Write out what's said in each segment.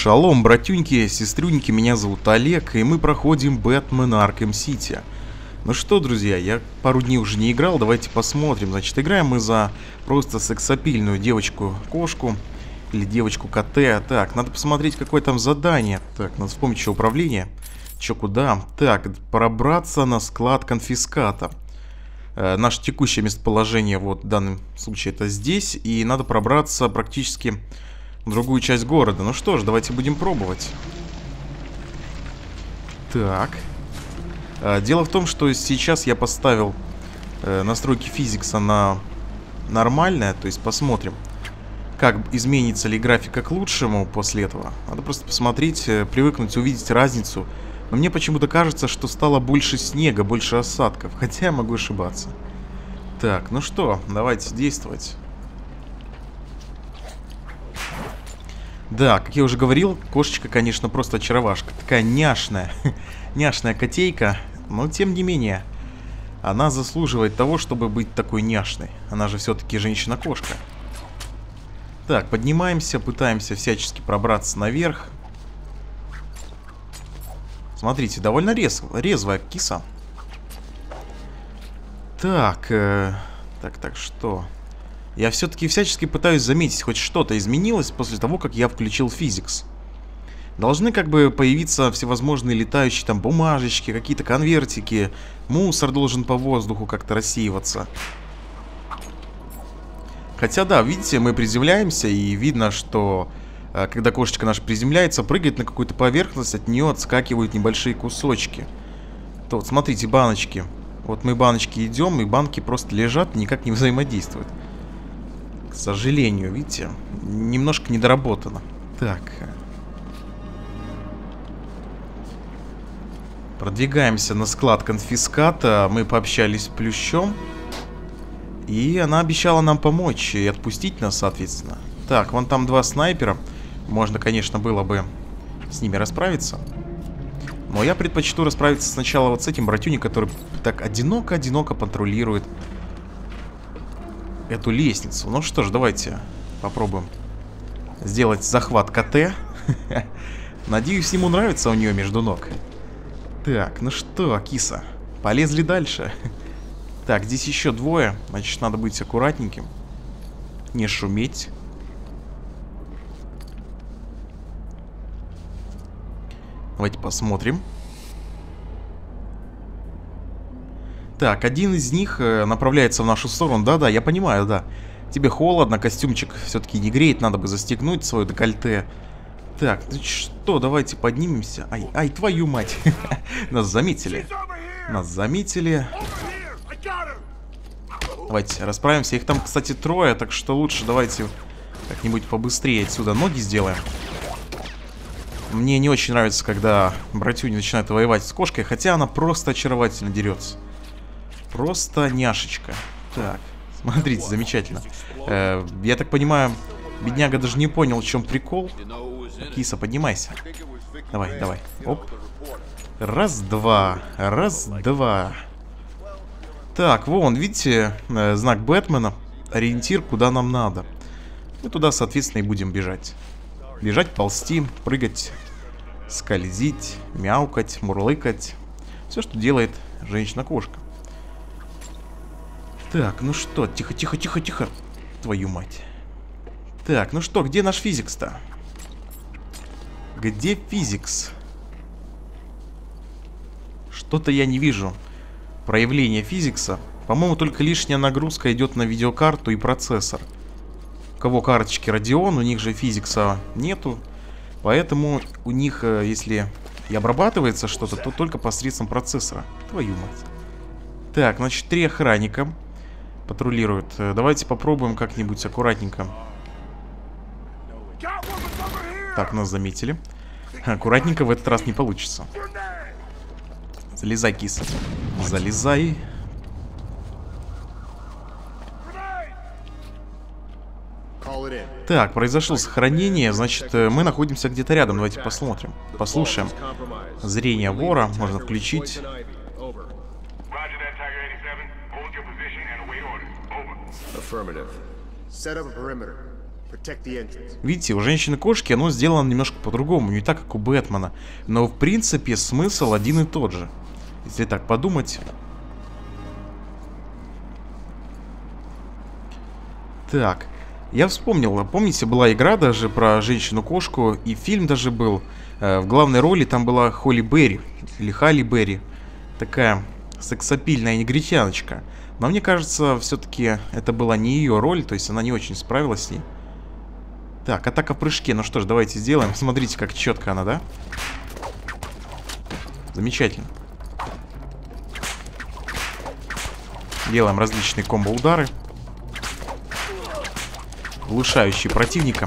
Шалом, братюньки, сестрюньки, меня зовут Олег, и мы проходим Бэтмен Арkham Сити. Ну что, друзья, я пару дней уже не играл, давайте посмотрим. Значит, играем мы за просто сексапильную девочку-кошку, или девочку-КТ. Так, надо посмотреть, какое там задание. Так, надо вспомнить, что управление. Че, куда? Так, пробраться на склад конфиската. Наше текущее местоположение, вот в данном случае, это здесь, и надо пробраться практически в другую часть города. Ну что ж, давайте будем пробовать. Так. Дело в том, что сейчас я поставил настройки физикса на нормальное, то есть посмотрим, как изменится ли графика к лучшему после этого. Надо просто посмотреть, привыкнуть, увидеть разницу. Но мне почему-то кажется, что стало больше снега, больше осадков, хотя я могу ошибаться. Так, ну что, давайте действовать. Да, как я уже говорил, кошечка, конечно, просто очаровашка. Такая няшная, няшная котейка, но тем не менее, она заслуживает того, чтобы быть такой няшной. Она же все-таки женщина-кошка. Так, поднимаемся, пытаемся всячески пробраться наверх. Смотрите, довольно резвая киса. Так, так, что? Я все-таки всячески пытаюсь заметить, хоть что-то изменилось после того, как я включил физикс. Должны как бы появиться всевозможные летающие там бумажечки, какие-то конвертики. Мусор должен по воздуху как-то рассеиваться. Хотя да, видите, мы приземляемся, и видно, что когда кошечка наша приземляется, прыгает на какую-то поверхность, от нее отскакивают небольшие кусочки. То вот смотрите, баночки. Вот мы баночки идем, и банки просто лежат и никак не взаимодействуют. К сожалению, видите, немножко недоработано. Так. Продвигаемся на склад конфиската. Мы пообщались с Плющом. И она обещала нам помочь и отпустить нас, соответственно. Так, вон там два снайпера. Можно, конечно, было бы с ними расправиться. Но я предпочту расправиться сначала вот с этим братюней, который так одиноко-одиноко патрулирует эту лестницу. Ну что ж, давайте попробуем сделать захват КТ. Надеюсь, ему нравится у нее между ног. Так, ну что, киса, полезли дальше. Так, здесь еще двое. Значит, надо быть аккуратненьким. Не шуметь. Давайте посмотрим. Так, один из них направляется в нашу сторону. Да-да, я понимаю, да. Тебе холодно, костюмчик все-таки не греет. Надо бы застегнуть свое декольте. Так, ну что, давайте поднимемся. Ай, твою мать. Нас заметили. Нас заметили. Давайте расправимся. Их там, кстати, трое, так что лучше давайте как-нибудь побыстрее отсюда ноги сделаем. Мне не очень нравится, когда братюня начинает воевать с кошкой, хотя она просто очаровательно дерется. Просто няшечка. Так, смотрите, замечательно. Я так понимаю, бедняга даже не понял, в чем прикол. Киса, поднимайся. Давай, давай. Оп. Раз-два. Раз-два. Так, вон, видите, знак Бэтмена. Ориентир, куда нам надо. Мы туда, соответственно, и будем бежать. Бежать, ползти, прыгать, скользить, мяукать, мурлыкать. Все, что делает женщина-кошка. Так, ну что, тихо, тихо, тихо, тихо. Твою мать. Так, ну что, где наш физикс-то? Где физикс? Что-то я не вижу проявления физикса. По-моему, только лишняя нагрузка идет на видеокарту и процессор. У кого карточки Radeon, у них же физикса нету. Поэтому у них, если и обрабатывается что-то, то только посредством процессора. Твою мать. Так, значит, 3 охранника патрулируют. Давайте попробуем как-нибудь аккуратненько. Так, нас заметили. Аккуратненько в этот раз не получится. Залезай, киса. Залезай. Так, произошло сохранение. Значит, мы находимся где-то рядом. Давайте посмотрим. Послушаем. Зрение вора можно включить. Видите, у женщины-кошки оно сделано немножко по-другому, не так, как у Бэтмена. Но, в принципе, смысл один и тот же. Если так подумать. Так, я вспомнил, помните, была игра даже про женщину-кошку, и фильм даже был. В главной роли там была Холли Берри, или Халли Берри. Такая сексапильная негритяночка. Но мне кажется, все-таки это была не ее роль, то есть она не очень справилась с ней. Так, атака в прыжке. Ну что ж, давайте сделаем. Смотрите, как четко она, да? Замечательно. Делаем различные комбо-удары, улучшающие противника.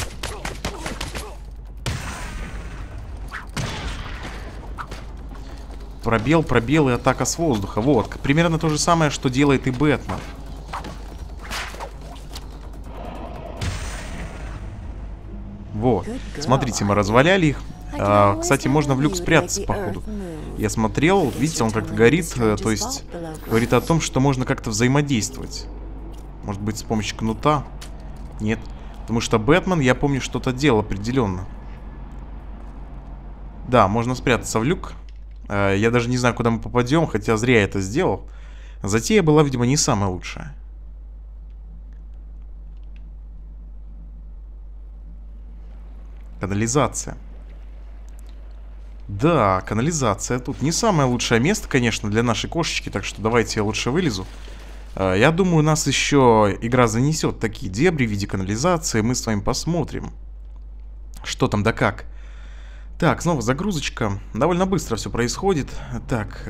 Пробел, пробел и атака с воздуха. Вот, примерно то же самое, что делает и Бэтмен. Вот, смотрите, мы разваляли их. Кстати, можно в люк спрятаться, походу. Я смотрел, видите, он как-то горит, то есть говорит о том, что можно как-то взаимодействовать. Может быть, с помощью кнута? Нет, потому что Бэтмен, я помню, что-то делал определенно. Да, можно спрятаться в люк. Я даже не знаю, куда мы попадем, хотя зря я это сделал. Затея была, видимо, не самая лучшая. Канализация. Да, канализация тут не самое лучшее место, конечно, для нашей кошечки, так что давайте я лучше вылезу. Я думаю, нас еще игра занесет такие дебри в виде канализации, мы с вами посмотрим, что там да как. Так, снова загрузочка. Довольно быстро все происходит. Так.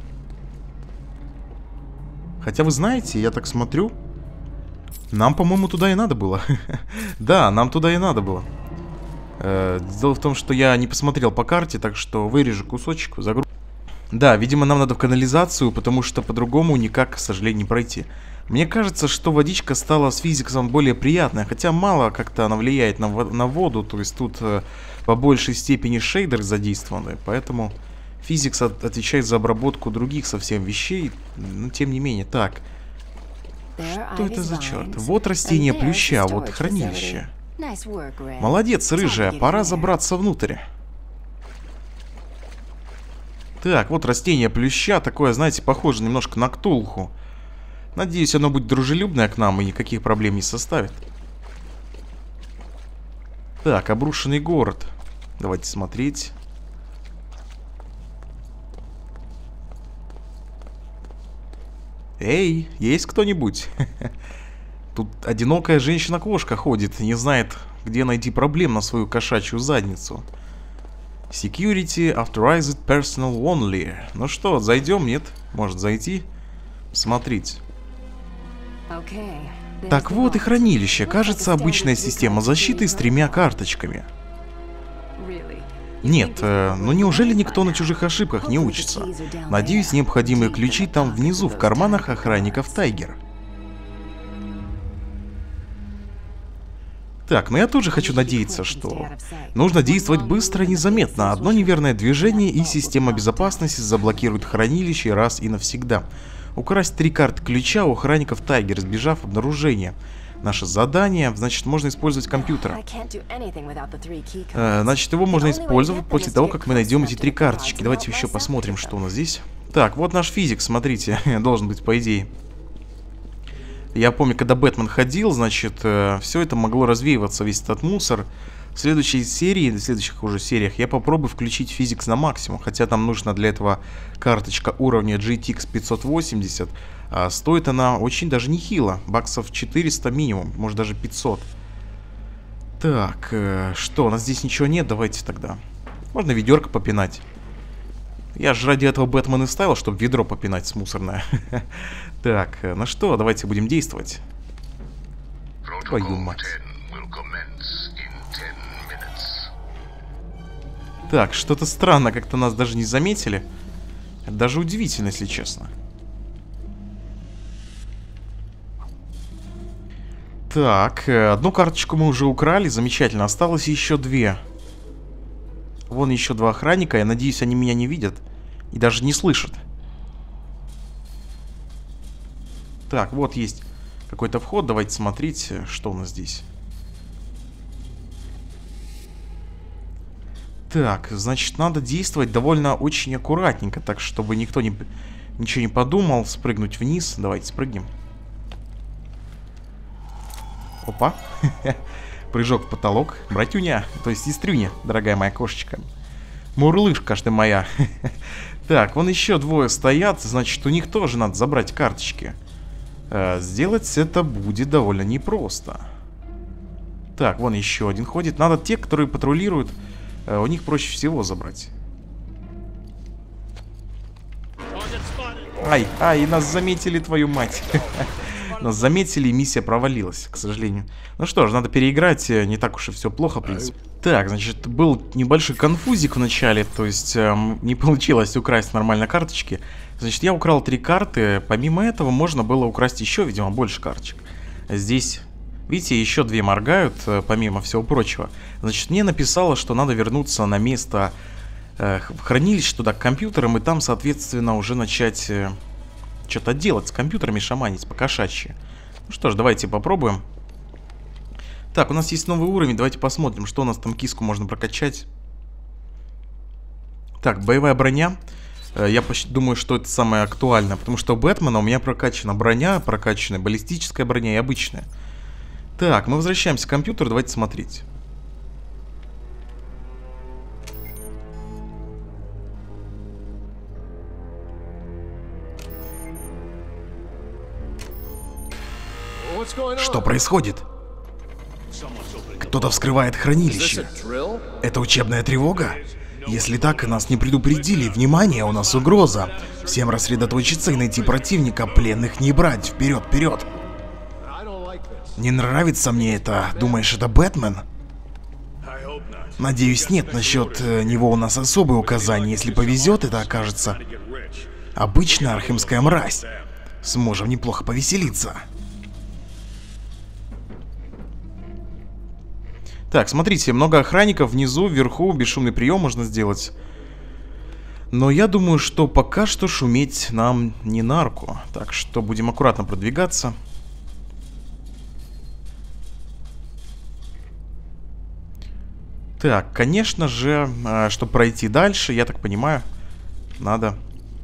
Хотя вы знаете, я так смотрю, нам, по-моему, туда и надо было. Да, нам туда и надо было. Дело в том, что я не посмотрел по карте, так что вырежу кусочек, загрузку. Да, видимо, нам надо в канализацию, потому что по-другому никак, к сожалению, не пройти. Мне кажется, что водичка стала с физиксом более приятная, хотя мало как-то она влияет на воду, то есть тут по большей степени шейдеры задействованы, поэтому физикс отвечает за обработку других совсем вещей, но тем не менее. Так, что это за черт? Вот растение плюща, вот хранилище. Молодец, рыжая, пора забраться внутрь. Так, вот растение плюща, такое, знаете, похоже немножко на Ктулху. Надеюсь, оно будет дружелюбное к нам и никаких проблем не составит. Так, обрушенный город. Давайте смотреть. Эй, есть кто-нибудь? Тут одинокая женщина-кошка ходит, не знает, где найти проблем на свою кошачью задницу. Security Authorized Personal Only. Ну что, зайдем? Нет? Может зайти? Смотрите. Так вот и хранилище. Кажется, обычная система защиты с 3 карточками. Нет, ну неужели никто на чужих ошибках не учится? Надеюсь, необходимые ключи там внизу, в карманах охранников Тайгер. Так, но я тоже хочу надеяться, что нужно действовать быстро и незаметно. Одно неверное движение, и система безопасности заблокирует хранилище раз и навсегда. Украсть 3 карты ключа у охранников Тайгер, избежав обнаружения. Наше задание, значит, можно использовать компьютер. Значит, его можно использовать после того, как мы найдем эти 3 карточки. Давайте еще посмотрим, что у нас здесь. Так, вот наш физик, смотрите, должен быть, по идее. Я помню, когда Бэтмен ходил, значит, все это могло развеиваться, весь этот мусор. В следующей серии, в следующих уже сериях я попробую включить физикс на максимум. Хотя там нужна для этого карточка уровня GTX 580. А стоит она очень даже нехило. Баксов 400 минимум, может даже 500. Так, что, у нас здесь ничего нет, давайте тогда. Можно ведерко попинать. Я же ради этого Бэтмен и ставил, чтобы ведро попинать с мусорное. Так, ну что, давайте будем действовать. Твою мать. Так, что-то странно, как-то нас даже не заметили. Это даже удивительно, если честно. Так, одну карточку мы уже украли, замечательно. Осталось еще 2. Вон еще 2 охранника, я надеюсь, они меня не видят и даже не слышат. Так, вот есть какой-то вход, давайте смотреть, что у нас здесь. Так, значит, надо действовать довольно очень аккуратненько, так, чтобы никто ничего не подумал. Спрыгнуть вниз. Давайте спрыгнем. Опа. Прыжок в потолок. Братюня, то есть сестрюня, дорогая моя кошечка. Мурлышка ты моя. Так, вон еще двое стоят, значит, у них тоже надо забрать карточки. Сделать это будет довольно непросто. Так, вон еще один ходит. Надо те, которые патрулируют, у них проще всего забрать. Ай, ай, нас заметили, твою мать. Нас заметили, и миссия провалилась, к сожалению. Ну что ж, надо переиграть, не так уж и все плохо, в принципе. Так, значит, был небольшой конфузик в начале, то есть не получилось украсть нормально карточки. Значит, я украл 3 карты, помимо этого можно было украсть еще, видимо, больше карточек. Здесь, видите, еще 2 моргают, помимо всего прочего. Значит, мне написало, что надо вернуться на место в хранилище, туда к компьютерам, и там, соответственно, уже начать что-то делать с компьютерами, шаманить по-кошачьи. Ну что ж, давайте попробуем. Так, у нас есть новый уровень, давайте посмотрим, что у нас там киску можно прокачать. Так, боевая броня. Я думаю, что это самое актуальное, потому что у Бэтмена у меня прокачана броня, прокачана баллистическая броня и обычная. Так, мы возвращаемся к компьютеру, давайте смотреть. Что происходит? Кто-то вскрывает хранилище. Это учебная тревога? Если так, нас не предупредили. Внимание, у нас угроза. Всем рассредоточиться и найти противника. Пленных не брать. Вперед, вперед. Не нравится мне это. Думаешь, это Бэтмен? Надеюсь, нет. Насчет него у нас особые указания. Если повезет, это окажется обычная архемская мразь. Сможем неплохо повеселиться. Так, смотрите, много охранников внизу, вверху, бесшумный прием можно сделать. Но я думаю, что пока что шуметь нам не на руку. Так что будем аккуратно продвигаться. Так, конечно же, чтобы пройти дальше, я так понимаю, надо...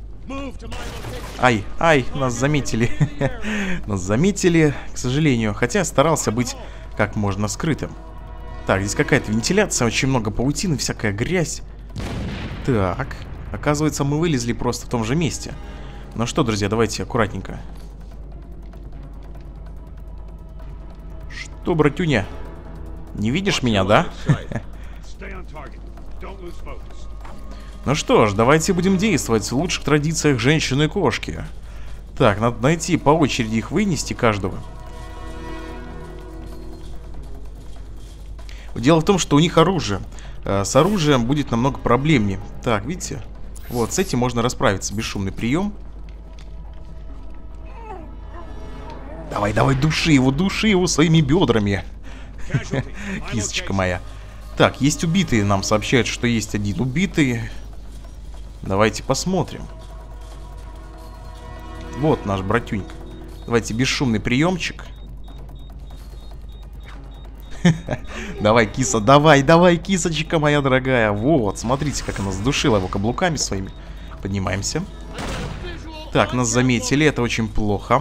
Ай, ай, нас заметили. Нас заметили, к сожалению. Хотя старался быть как можно скрытым. Так, здесь какая-то вентиляция, очень много паутины, всякая грязь. Так, оказывается, мы вылезли просто в том же месте. Ну что, друзья, давайте аккуратненько. Что, братюня? Не видишь меня, да? Ну что ж, давайте будем действовать в лучших традициях женщины и кошки. Так, надо найти по очереди их вынести каждого. Дело в том, что у них оружие. С оружием будет намного проблемнее. Так, видите? Вот, с этим можно расправиться. Бесшумный прием. Давай, давай, души его своими бедрами. Кисочка моя. Так, есть убитые. Нам сообщают, что есть один убитый. Давайте посмотрим. Вот наш братюнька. Давайте бесшумный приемчик. Давай, киса, давай, давай, кисочка моя дорогая. Вот, смотрите, как она задушила его каблуками своими. Поднимаемся. Так, нас заметили, это очень плохо.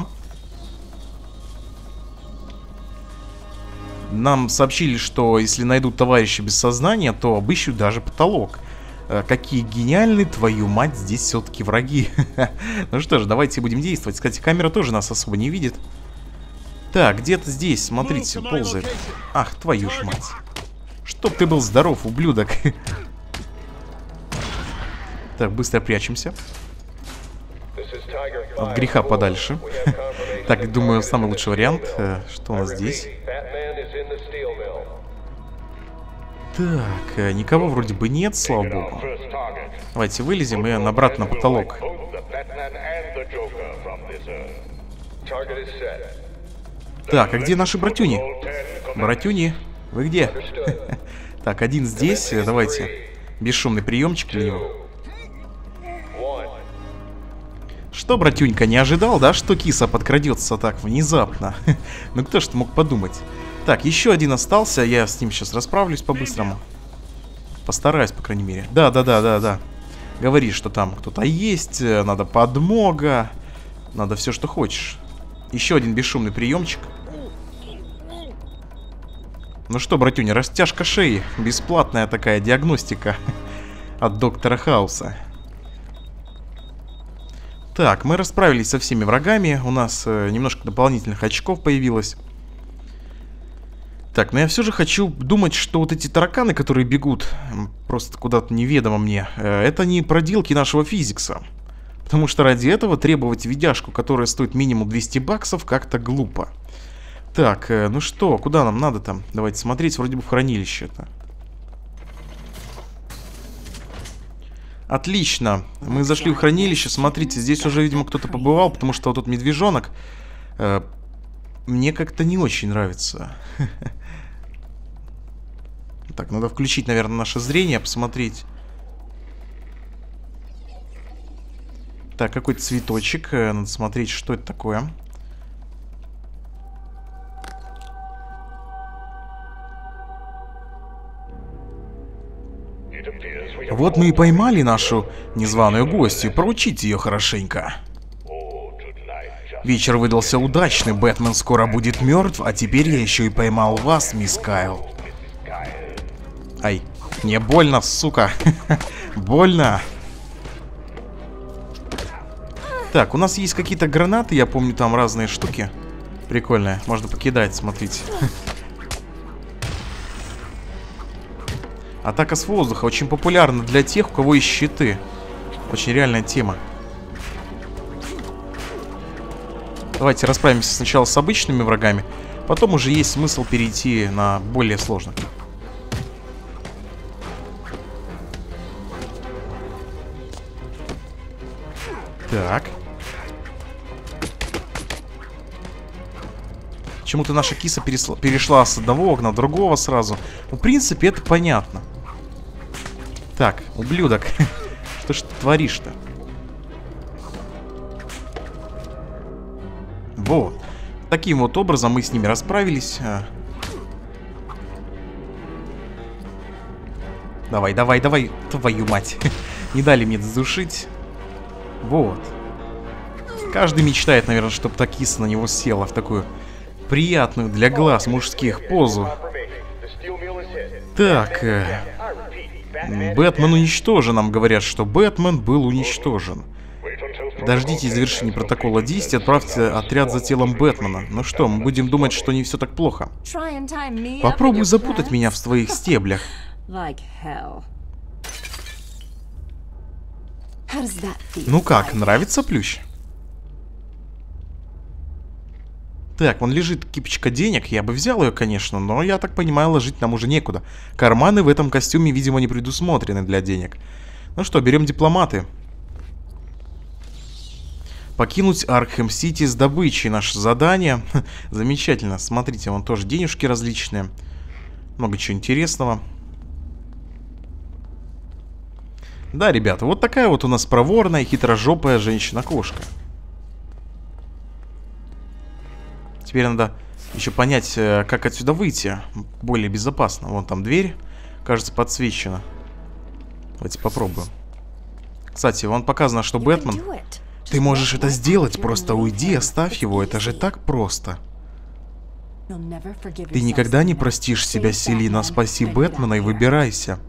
Нам сообщили, что если найдут товарища без сознания, то обыщут даже потолок. Какие гениальные, твою мать, здесь все-таки враги. Ну что ж, давайте будем действовать. Кстати, камера тоже нас особо не видит. Так, где-то здесь, смотрите, ползает. Ах, твою ж мать. Чтоб ты был здоров, ублюдок. Так, быстро прячемся. От греха подальше. Так, думаю, самый лучший вариант. Что у нас здесь? Так, никого вроде бы нет, слава богу. Давайте вылезем и обратно на потолок. Так, а где наши братюни? Братюни, вы где? Так, один здесь, давайте. Бесшумный приемчик для него. Что, братюнька, не ожидал, да, что киса подкрадется так внезапно? Ну кто ж мог подумать? Так, еще один остался, я с ним сейчас расправлюсь по-быстрому. Постараюсь, по крайней мере. Да. Говори, что там кто-то есть, надо подмога. Надо все, что хочешь. Еще один бесшумный приемчик. Ну что, братюня, растяжка шеи. Бесплатная такая диагностика от доктора Хауса. Так, мы расправились со всеми врагами. У нас немножко дополнительных очков появилось. Так, но я все же хочу думать, что вот эти тараканы, которые бегут просто куда-то неведомо мне, это не проделки нашего физикса. Потому что ради этого требовать видяшку, которая стоит минимум 200 баксов, как-то глупо. Так, ну что, куда нам надо там? Давайте смотреть, вроде бы в хранилище-то. Отлично, мы зашли в хранилище. Смотрите, здесь уже, видимо, кто-то побывал, потому что вот тут медвежонок мне как-то не очень нравится. Так, надо включить, наверное, наше зрение, посмотреть. Так, какой-то цветочек. Надо смотреть, что это такое. Вот мы и поймали нашу незваную гостью. Проучите ее хорошенько. Вечер выдался удачный. Бэтмен скоро будет мертв, а теперь я еще и поймал вас, мисс Кайл. Ай, мне больно, сука. Больно. Так, у нас есть какие-то гранаты, я помню, там разные штуки. Прикольные, можно покидать, смотрите. Атака с воздуха очень популярна для тех, у кого есть щиты. Очень реальная тема. Давайте расправимся сначала с обычными врагами. Потом уже есть смысл перейти на более сложных. Так. Почему-то наша киса перешла с одного окна на другого сразу. Ну, в принципе, это понятно. Так, ублюдок. Что ж ты творишь-то? Вот. Таким вот образом мы с ними расправились. Давай. Твою мать. Не дали мне задушить. Вот. Каждый мечтает, наверное, чтобы та киса на него села в такую приятную для глаз мужских позу. Так. Бэтмен уничтожен. Нам говорят, что Бэтмен был уничтожен. Дождитесь завершения протокола 10 и отправьте отряд за телом Бэтмена. Ну что, мы будем думать, что не все так плохо. Попробуй запутать меня в своих стеблях. Ну как, нравится плющ? Так, вон лежит кипочка денег. Я бы взял ее, конечно, но я так понимаю, ложить нам уже некуда. Карманы в этом костюме, видимо, не предусмотрены для денег. Ну что, берем дипломаты. Покинуть Аркхэм-Сити с добычей. Наше задание. Замечательно. Смотрите, вон тоже денежки различные. Много чего интересного. Да, ребята, вот такая вот у нас проворная, хитрожопая женщина-кошка. Теперь надо еще понять, как отсюда выйти более безопасно. Вон там дверь, кажется, подсвечена. Давайте попробуем. Кстати, вон показано, что Бэтмен... Ты можешь это сделать, просто уйди, оставь его, это же так просто. Ты никогда не простишь себя, Селина, спаси Бэтмена и выбирайся.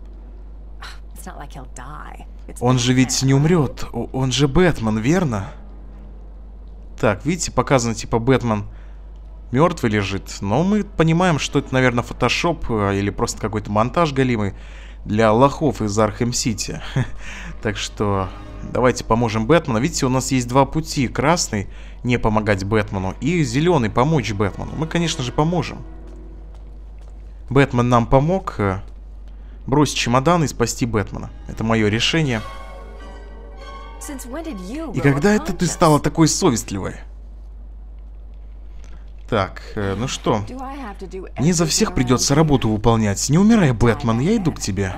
Он же ведь не умрет, он же Бэтмен, верно? Так, видите, показано, типа, Бэтмен мертвый лежит, но мы понимаем, что это, наверное, фотошоп или просто какой-то монтаж галимый для лохов из Аркхэм-Сити. Так что давайте поможем Бэтмену. Видите, у нас есть два пути. Красный — не помогать Бэтмену, и зеленый — помочь Бэтмену. Мы, конечно же, поможем. Бэтмен нам помог бросить чемодан и спасти Бэтмена. Это мое решение. И когда это ты стала такой совестливой? Так, ну что, мне за всех придется работу выполнять. Не умирай, Бэтмен, я иду к тебе.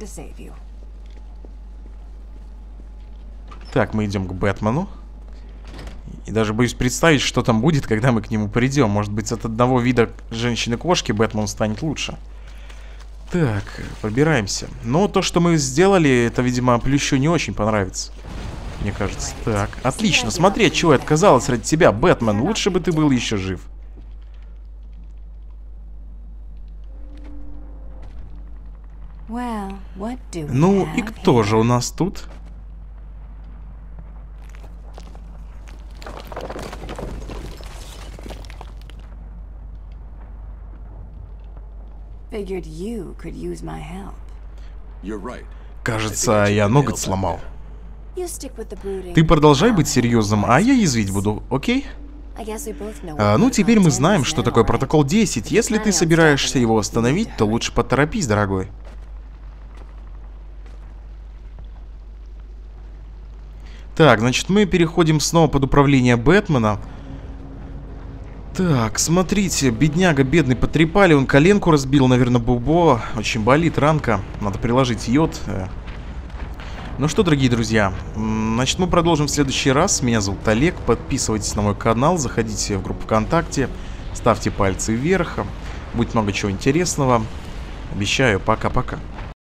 Так, мы идем к Бэтмену. И даже боюсь представить, что там будет, когда мы к нему придем. Может быть, от одного вида женщины-кошки Бэтмен станет лучше. Так, пробираемся. Но то, что мы сделали, это, видимо, Плющу не очень понравится. Мне кажется. Так, отлично. Смотри, от чего я отказалась ради тебя, Бэтмен. Лучше бы ты был еще жив. Ну и кто же у нас тут? Кажется, я ноготь сломал. Ты продолжай быть серьезным, а я язвить буду, окей? Ну, теперь мы знаем, что такое протокол 10. Если ты собираешься его остановить, то лучше поторопись, дорогой. Так, значит, мы переходим снова под управление Бэтмена. Так, смотрите, бедняга бедный потрепали, он коленку разбил, наверное, Бубо. Очень болит ранка, надо приложить йод. Ну что, дорогие друзья, значит, мы продолжим в следующий раз. Меня зовут Олег, подписывайтесь на мой канал, заходите в группу ВКонтакте, ставьте пальцы вверх, будет много чего интересного. Обещаю, пока-пока.